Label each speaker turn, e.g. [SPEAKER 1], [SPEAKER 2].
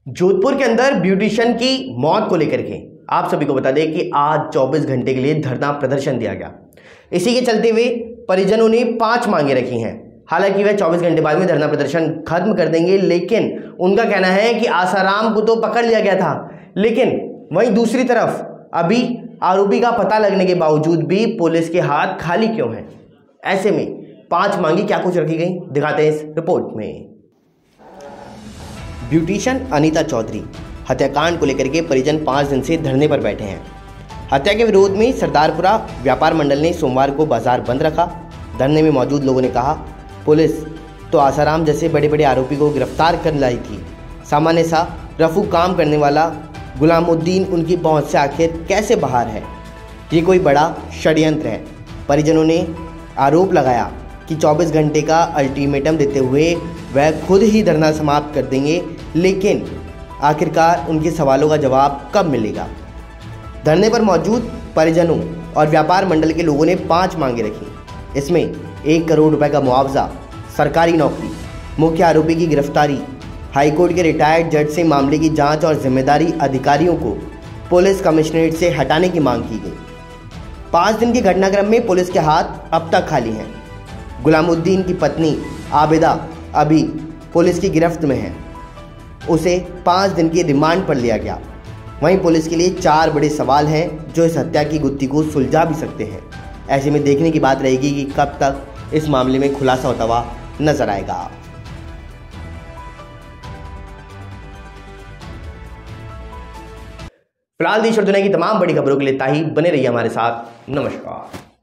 [SPEAKER 1] जोधपुर के अंदर ब्यूटिशियन की मौत को लेकर के आप सभी को बता दें कि आज 24 घंटे के लिए धरना प्रदर्शन दिया गया। इसी के चलते हुए परिजनों ने 5 मांगे रखी हैं। हालांकि वह 24 घंटे बाद में धरना प्रदर्शन खत्म कर देंगे, लेकिन उनका कहना है कि आसाराम को तो पकड़ लिया गया था, लेकिन वहीं दूसरी तरफ अभी आरोपी का पता लगने के बावजूद भी पुलिस के हाथ खाली क्यों हैं। ऐसे में 5 मांगी क्या कुछ रखी गई, दिखाते हैं इस रिपोर्ट में। ब्यूटिशियन अनीता चौधरी हत्याकांड को लेकर के परिजन 5 दिन से धरने पर बैठे हैं। हत्या के विरोध में सरदारपुरा व्यापार मंडल ने सोमवार को बाजार बंद रखा। धरने में मौजूद लोगों ने कहा, पुलिस तो आसाराम जैसे बड़े बड़े आरोपी को गिरफ्तार कर लाई थी, सामान्य सा रफू काम करने वाला गुलामुद्दीन उनकी पहुंच से आखिर कैसे बाहर है। ये कोई बड़ा षड्यंत्र है। परिजनों ने आरोप लगाया कि 24 घंटे का अल्टीमेटम देते हुए वह खुद ही धरना समाप्त कर देंगे, लेकिन आखिरकार उनके सवालों का जवाब कब मिलेगा। धरने पर मौजूद परिजनों और व्यापार मंडल के लोगों ने 5 मांगे रखी। इसमें 1 करोड़ रुपए का मुआवजा, सरकारी नौकरी, मुख्य आरोपी की गिरफ्तारी, हाईकोर्ट के रिटायर्ड जज से मामले की जांच और जिम्मेदारी अधिकारियों को पुलिस कमिश्नरेट से हटाने की मांग की गई। 5 दिन के घटनाक्रम में पुलिस के हाथ अब तक खाली हैं। गुलामुद्दीन की पत्नी आबिदा अभी पुलिस की गिरफ्त में है, उसे 5 दिन की रिमांड पर लिया गया। वहीं पुलिस के लिए 4 बड़े सवाल हैं जो इस हत्या की गुत्थी को सुलझा भी सकते हैं। ऐसे में देखने की बात रहेगी कि कब तक इस मामले में खुलासा होता हुआ नजर आएगा। फिलहाल देश और दुनिया की तमाम बड़ी खबरों के लिए ताही बने रहिए हमारे साथ। नमस्कार।